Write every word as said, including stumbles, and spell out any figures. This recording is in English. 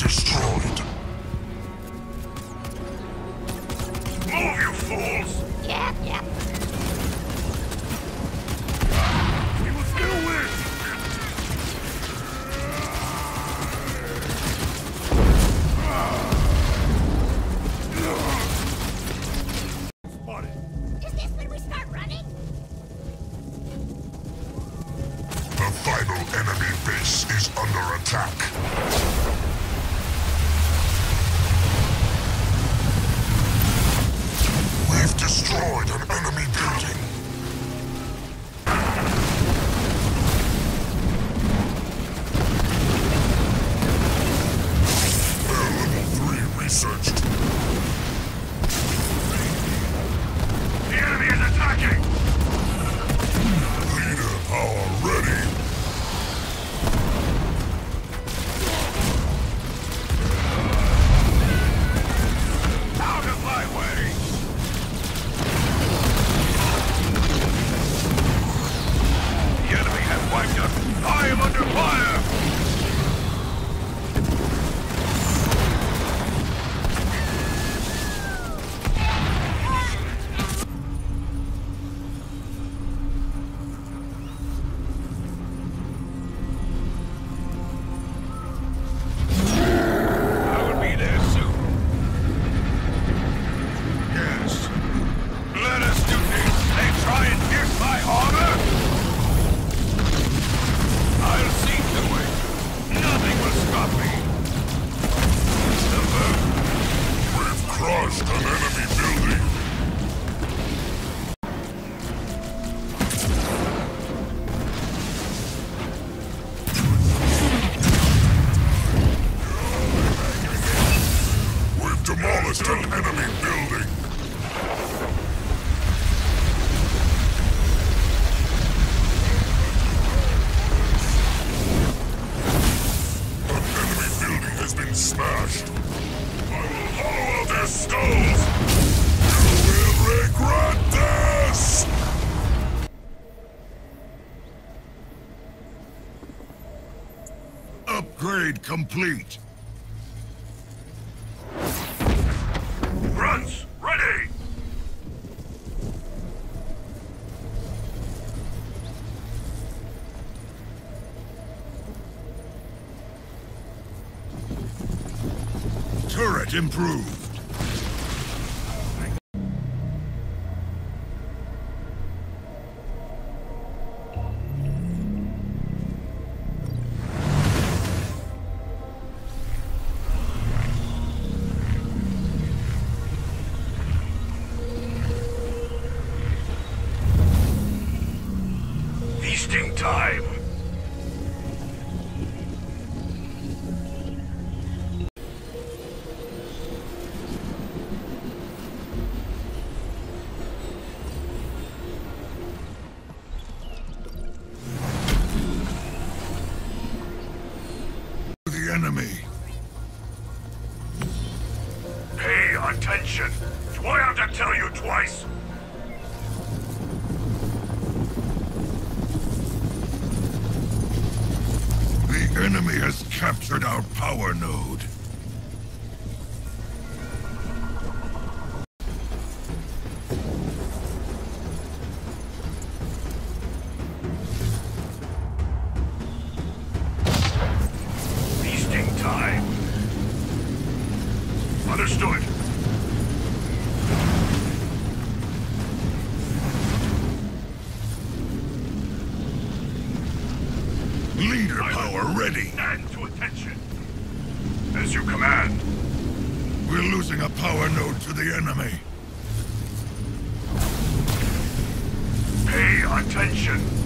destroyed. Move, you fools! Yeah, yeah. We will still win! Spotted. Is this when we start running? The final enemy base is under attack. We've destroyed an enemy building. Air level three researched. The enemy is attacking! Leader power ready. Out of my way! The enemy has wiped us! I am under fire! I will be there soon. Yes. Let us do this. They try and pierce my armor? I'll see to it. Nothing will stop me. We've crushed an enemy building. We've demolished an enemy building. An enemy building has been smashed. I will hollow out their skulls. You will regret this! Upgrade complete. Grunts, ready! Turret improved. Feasting time! The enemy. Pay attention! Do I have to tell you twice? The enemy has captured our power node. Feasting time! Understood! Leader power ready. Stand to attention! As you command! We're losing a power node to the enemy. Pay attention!